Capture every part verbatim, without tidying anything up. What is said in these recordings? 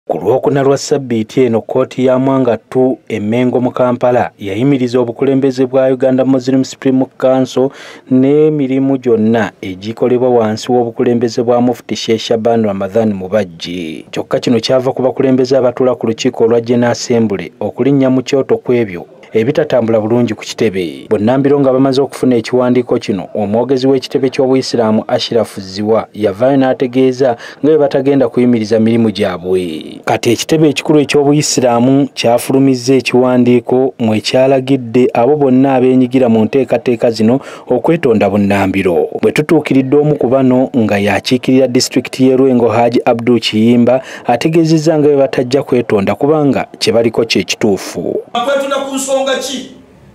Ku Lwokuna lwa Ssabbiiti eno kkooti ya Mwangatu e Mengo mu Kampala yayimiriza obukulembeze bwa Uganda Muslim Supreme Council n'emirimu gyonna egikolebwa wansi w'obukulembeze bwa Mufti Sheikh Shaban Ramadhan Mubajje. Kyokka kino kyava ku bakulembeze abatuula ku lukiiko olwa General Assembly okulinnya mu kyoto kw'ebyo ebitatambula bulungi ku kitebe. Bonnambiro nga bamaze okufuna ekiwandiiko kino, omwogezi w'ekitebe ky'Obuyisiraamu Ashraf Ziwa yavaayo n'ategeeza nga bwe batagenda kuyimiriza mirimu gyabwe. Kati ekitebe ekikulu eky'Obuyisiraamu kyafulumizza ekiwandiiko mwe kyalagidde abo bonna abeenyigira mu nteekateeka zino okwetonda Bunnambiro. Bwe tutuukiridde omu ku bano nga yakiikirira disitulikiti y'e Lwengo Haji Abdul Kiyimba ategeezezza nga bwe batajja kwetonda kubanga kye baliko kye kituufu. Ngaki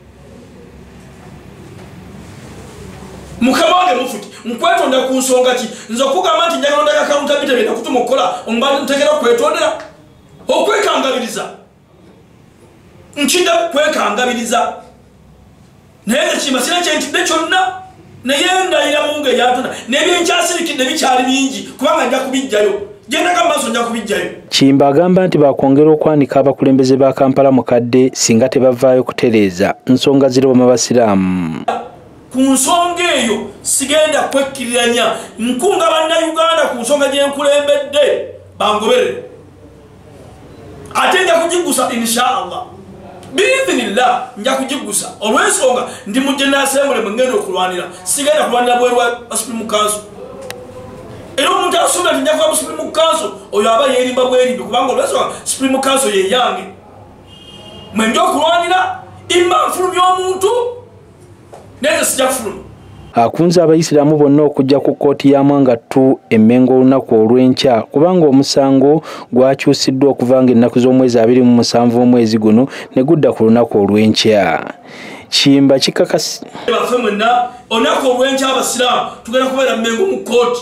mukabange mufuti nkwetonda ku nsonga ki nzo kugamba nti njagala ndaga kaunta bitebe na kutuma okola ombali ntegera kwetondera okwekangabiriza nkinda kwekangabiriza naye kima sina kyentidde kyonna naye ndayira munge yatuna nebyenkyasirikidde bikyali bingi kubanga nja kubijjayo genda kamaso nja kubijjayo. Kiyimba agamba nti bakwongera okwanika abakulembeze ba Kampala mukadde singa tebavaayo kutereeza nsonga ziroma basiraamu. Ku nsonga eyo sigenda kwekkiriranya nkunga bannayuganda ku nsonga gye nkulembedde bangobere ate nja kugigusa inshallah biidhinillah nja kugigusa olw'ensonga ndi mu General Assembly mwe ngenda okulwanira sigenda kulwanira bweru wa Supreme Council. Era omuntu asubira nti njakuba mu Supreme Council oyo aba yeerimba bwerimbi kubanga olw'ensonga Supreme Council ye yange mwe nja okulwanira imma nfulumya omuntu neze sijja kufuluma. Akunze abayisiraamu bonna okujja ku kkooti ya Mwangatu e Mengo olunaku olw'enkya kubanga omusango gwakyusiddwa okuva nga ennaku z'omwezi abiri mu musanvu omwezi guno ne gudda ku lunaku olw'enkya. Kiyimba kikakasi baffe mwenna olunaku olw'enkya abasiraamu tugenda kubeera Mengo mu kkooti.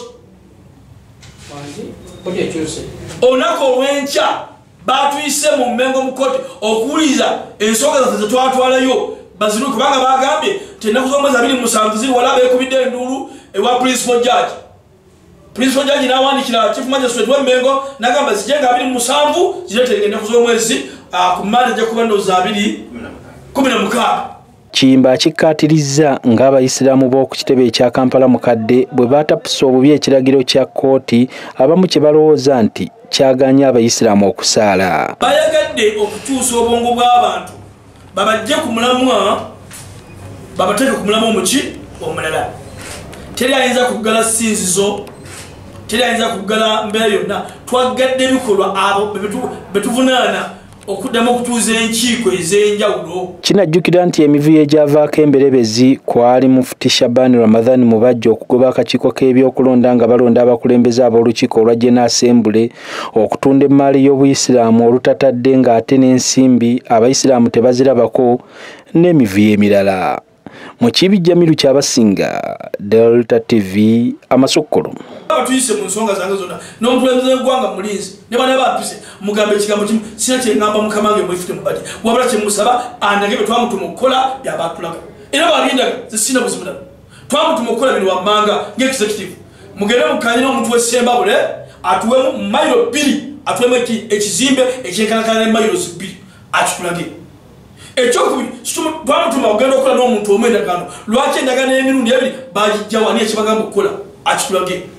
Olunaku olw'enkya batuyise mu Mengo mu kkooti okuwuliriza ensonga zaffe ze twatwalayo baziru kubanga bagambye nti ennaku z'omwezi abiri mu musanvu ziri wala beekubidde enduulu ewa principal judge. Principal judge n'awandikira chief magistrate w'e Mengo n'agamba zijenga abiri mu musanvu zireetenga ennaku z'omwezi ku mmande ejja kuba ndowooza abiri kumi na mukaaga. Kiyimba akikkaatirizza ng'abayisiraamu b'oku kitebe ekya Kampala mukadde bwe baatapusa obubi ekiragiro kya kkooti abamu kye balowooza nti kyaganya abayisiraamu okusaala. Bayagadde okukyusa obwongo bw'abantu babajje ku mulamwa babateeke ku mulamwa omuki omulala. Teri ayinza kuggala ssinzizo, teri ayinza kuggala mbeera yonna. Twagadde ebikolwa abo betuvunaana okuddamu okutuuza enkiiko ez'enjawulo. Kinajjukira nti emivuyo egyavaako emberebezi kwali Mufti Shaban Ramadhan Mubajje okugoba akakiiko k'ebyokulonda nga balonda abakulembeze ab'olukiiko olwa General Assembly okutunda emmaali y'Obuyisiraamu olutatadde ng'ate n'ensimbi abayisiraamu tebazirabako n'emivuyo emirala. Mu Kibijja Miru ky'abasinga Delta T V Amasokolo. Batuyise mu nsonga zange zonna n'omukulembeze w'eggwanga mulinzi ne bana bapise mugambe ekigambo kimu sina kye ngamba mukama wange mwefute mubadde wabula kye musaba andage bye twamutuma okukola byabatulaga era balindaga zisina buzibu nabo twamutuma okukola bino wammanga ng'executive mugende mukanye n'omuntu w'essembabule atuwemu mayiro bbiri atuwemu ekizimbe ekyenkanakana ne mayiro bbiri akitulage. Ekyokubiri twamutuma okugenda okukola n'omuntu omu endagaano lwaki endagaano y'emirundi ebiri bagijjawa ani ekibagamba okukola akitulage.